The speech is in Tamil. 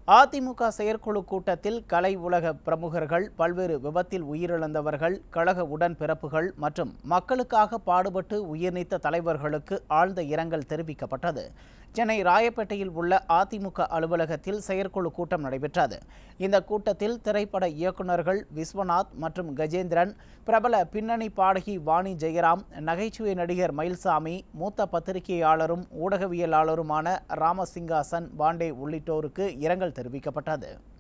அதிமுக செயற்குழு கூட்டத்தில் கலை உலக பிரமுகர்கள், பல்வேறு விபத்தில் உயிரிழந்தவர்கள், கழக உடன்பிறப்புகள் மற்றும் மக்களுக்காக பாடுபட்டு உயிர்நீத்த தலைவர்களுக்கு ஆழ்ந்த இரங்கல் தெரிவிக்கப்பட்டது. சென்னை ராயப்பேட்டையில் உள்ள அதிமுக அலுவலகத்தில் செயற்குழு கூட்டம் நடைபெற்றது. இந்த கூட்டத்தில் திரைப்பட இயக்குநர்கள் விஸ்வநாத் மற்றும் கஜேந்திரன், பிரபல பின்னணி பாடகி வாணி ஜெயராம், நகைச்சுவை நடிகர் மயில்சாமி, மூத்த பத்திரிகையாளரும் ஊடகவியலாளருமான ராமசிங்காசன் பாண்டே உள்ளிட்டோருக்கு இரங்கல் தெரிவிக்கப்பட்டது.